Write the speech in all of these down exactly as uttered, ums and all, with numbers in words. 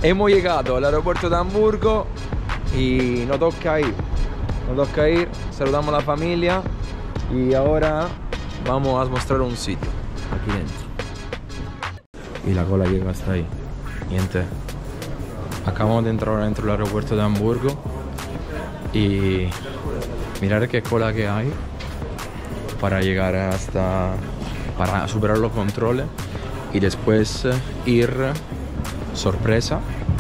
hemos llegado al aeropuerto de Hamburgo y nos toca ir. Nos toca ir, saludamos a la familia y ahora vamos a mostrar un sitio aquí dentro. Y la cola llega hasta ahí. Niente. Acabamos de entrar dentro del aeropuerto de Hamburgo y mirar qué cola que hay para llegar hasta, para superar los controles y después ir sorpresa.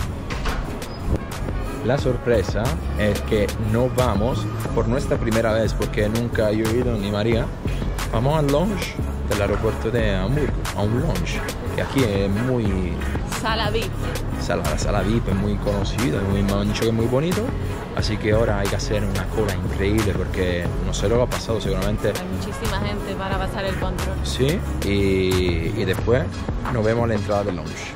La sorpresa es que no vamos por nuestra primera vez, porque nunca yo he ido ni María. Vamos al lounge del aeropuerto de Hamburgo, a un lounge que aquí es muy... Sala V I P. Sala, la sala V I P es muy conocida, muy mancho, que es muy bonito. Así que ahora hay que hacer una cola increíble porque no sé lo que ha pasado seguramente. Hay muchísima gente para pasar el control. Sí, y, y después nos vemos a la entrada del lounge.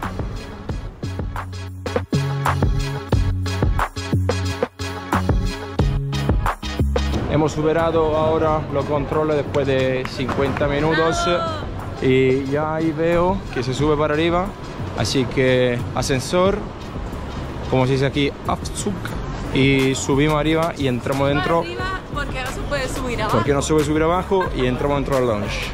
Hemos superado ahora los controles después de cincuenta minutos. ¡Bravo! Y ya ahí veo que se sube para arriba. Así que ascensor, como se dice aquí, Aufzug. Y subimos arriba y entramos dentro. Arriba porque no se puede subir abajo. Porque no se puede subir abajo y entramos dentro del lounge.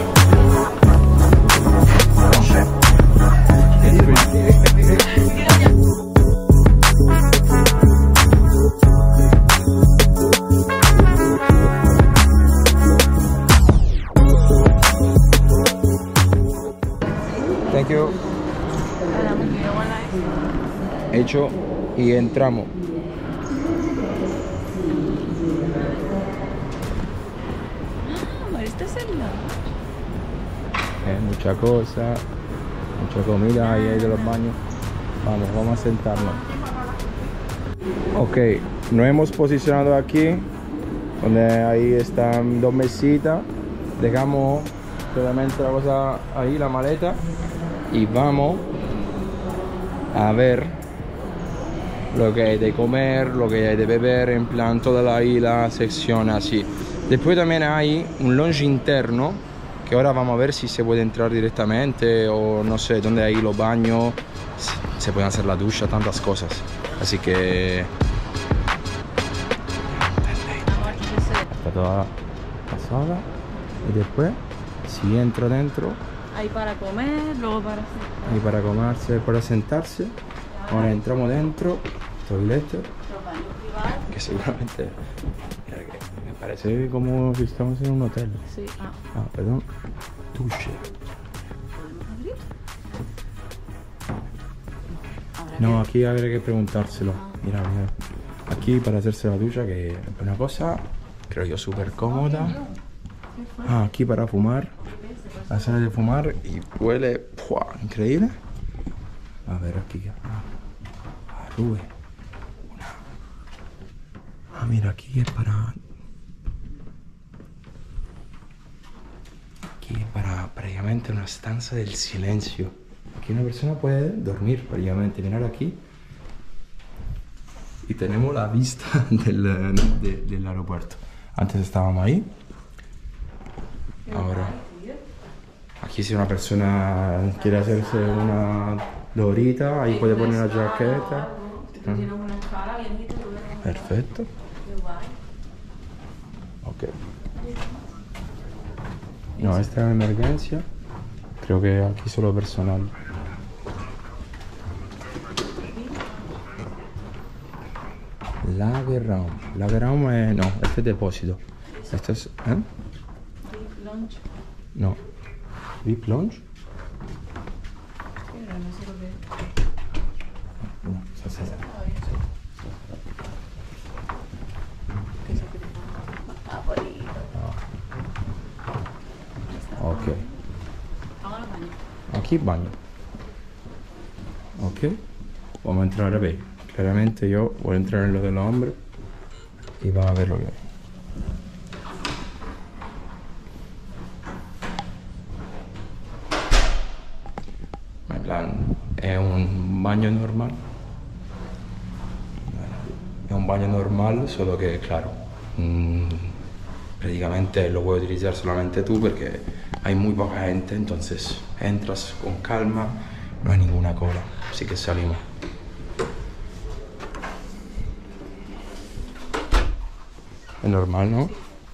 Thank you. Hecho y entramos. Ah, este es el lounge. Eh, mucha cosa, mucha comida ahí, ahí de los baños. Vamos, vamos a sentarnos. Ok, nos hemos posicionado aquí, donde ahí están dos mesitas. Dejamos solamente la cosa ahí, la maleta, y vamos a ver lo que hay de comer, lo que hay de beber, en plan toda la, ahí, la sección así. Después también hay un lounge interno, que ahora vamos a ver si se puede entrar directamente o no sé, donde hay los baños, se pueden hacer la ducha, tantas cosas. Así que... está toda pasada. Y después, si entro dentro... Hay para comer, luego para sentarse. Hay para comerse, para sentarse. Ahora entramos dentro, toilette. Los baños privados. Que seguramente... Mira que me parece como si estamos en un hotel. Sí, ah. Ah, perdón. Duche. No, aquí habría que preguntárselo. Mira, mira. Aquí para hacerse la ducha, que es una cosa, creo yo, súper cómoda. Ah, aquí para fumar. La sala de fumar y huele ¡pua! Increíble. A ver aquí. Ah, Rube. Ah, mira, aquí es para... Aquí es para prácticamente una estancia del silencio. Aquí una persona puede dormir prácticamente. Mirar aquí. Y tenemos la vista del, de, del aeropuerto. Antes estábamos ahí. Ahora... Aquí si una persona quiere hacerse una dorita, ahí puede poner la jaqueta. Perfecto. Ok. No, esta es una emergencia. Creo que aquí solo personal. Lagerraum. Lagerraum es... no, este es depósito. Esto es... ¿eh? No. V I P Lounge? No, so se ok. Aquí baño. Ok. Vamos a entrar a ver. Claramente yo voy a entrar en lo del hombre y vamos a ver lo que hay. Es un baño normal. Es un baño normal, solo que, claro, mmm, prácticamente lo puedes utilizar solamente tú porque hay muy poca gente, entonces entras con calma, no hay ninguna cola, así que salimos. Es normal, ¿no?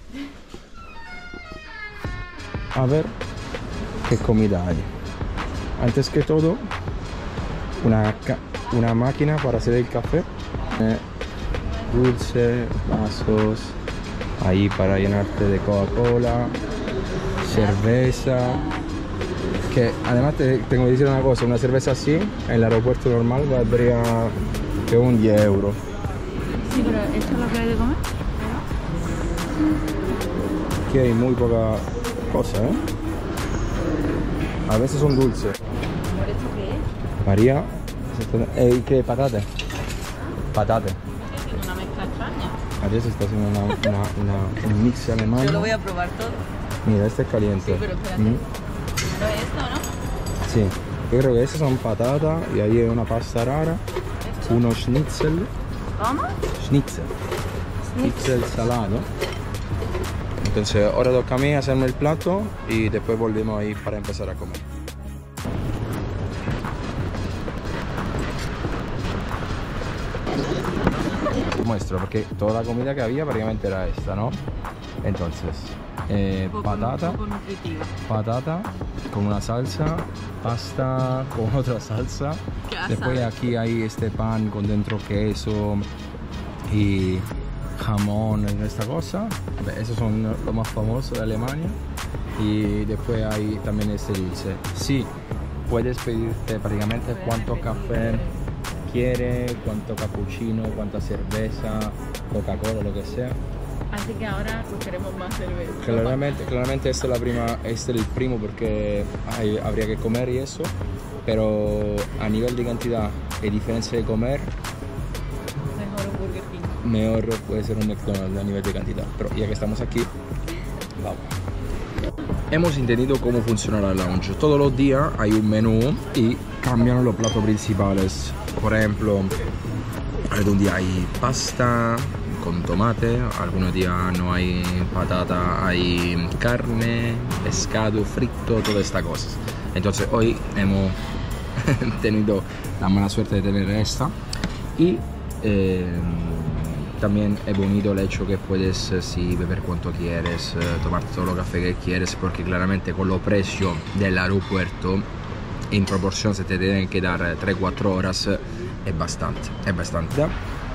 A ver qué comida hay. Antes que todo, una, una máquina para hacer el café. Eh, dulce, vasos, ahí para llenarte de Coca-Cola, cerveza. Que además te tengo que decir una cosa, una cerveza así en el aeropuerto normal valdría que un diez euros. Sí, pero ¿esto es lo que hay de comer? Aquí hay muy poca cosa, ¿eh? A veces son dulces. ¿Por esto qué es? María, ¿y qué? Patate. Patate. Estoy haciendo una mezcla extraña. María se está haciendo una, una, una, un mix alemán. Yo lo voy a probar todo. Mira, este es caliente. Sí, pero espérate. Mm. Pero esto, ¿no? Sí, yo creo que esas son patatas y ahí hay una pasta rara, unos schnitzel. ¿Cómo? Schnitzel. Schnitzel salado. Entonces ahora toca a mí hacerme el plato y después volvemos ahí para empezar a comer. Muestro porque toda la comida que había prácticamente era esta, ¿no? Entonces, eh, Poco, patata, poco nutritiva. patata con una salsa, pasta con otra salsa. ¿Qué asada? Después aquí hay este pan con dentro queso y jamón y esta cosa. Esos son los más famosos de Alemania. Y después hay también este dulce. Sí, puedes pedirte prácticamente cuánto café quieres, cuánto cappuccino, cuánta cerveza, Coca-Cola, lo que sea. Así que ahora pues queremos más cerveza. Claramente, claramente este es, la prima, este es el primo porque hay, habría que comer y eso, pero a nivel de cantidad y diferencia de comer, Mejor un Burger King. mejor puede ser un McDonald's a nivel de cantidad. Pero ya que estamos aquí, vamos. Hemos entendido cómo funciona la lounge. Todos los días hay un menú y cambian los platos principales. Por ejemplo, algún día hay pasta con tomate, algunos días no hay patata, hay carne, pescado frito, todas estas cosas. Entonces hoy hemos tenido la mala suerte de tener esta y eh, también es bonito el hecho que puedes eh, sí, beber cuanto quieres, eh, tomarte todo el café que quieres, porque claramente con los precios del aeropuerto in proporción se te tienen que dar tres cuatro horas es bastante, es bastante.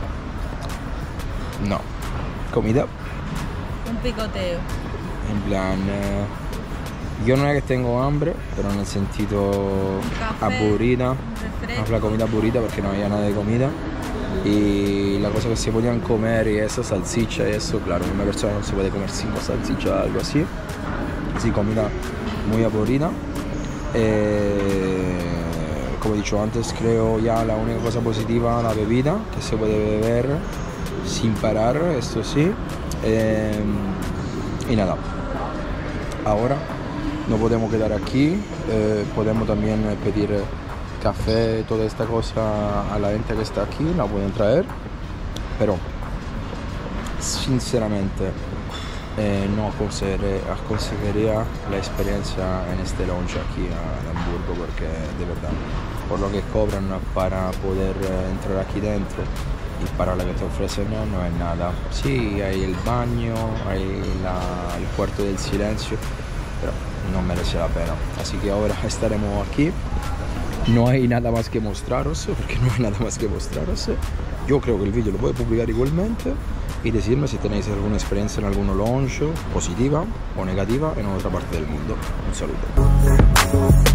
No, comida. Un picoteo. En plan, eh, yo no es que tengo hambre, pero en el sentido Café, aburrida, refresco. la comida aburrida porque no había nada de comida. Y la cosa que se podían comer y eso, salchicha y eso, claro, una persona no se puede comer cinco salchichas o algo así. Así, comida muy aburrida. Eh, como he dicho antes, creo ya la única cosa positiva, la bebida, que se puede beber sin parar, esto sí. Eh, y nada, ahora no podemos quedar aquí, eh, podemos también pedir café, toda esta cosa a la gente que está aquí, la pueden traer, pero sinceramente eh, no aconsejaría, aconsejaría la experiencia en este lounge aquí en Hamburgo, porque de verdad, por lo que cobran para poder entrar aquí dentro y para lo que te ofrecen no es nada. Sí, hay el baño, hay la, el cuarto del silencio, pero no merece la pena. Así que ahora estaremos aquí. No hay nada más que mostraros, porque no hay nada más que mostraros. Yo creo que el vídeo lo voy a publicar igualmente y decirme si tenéis alguna experiencia en algún lounge positiva o negativa en otra parte del mundo. Un saludo.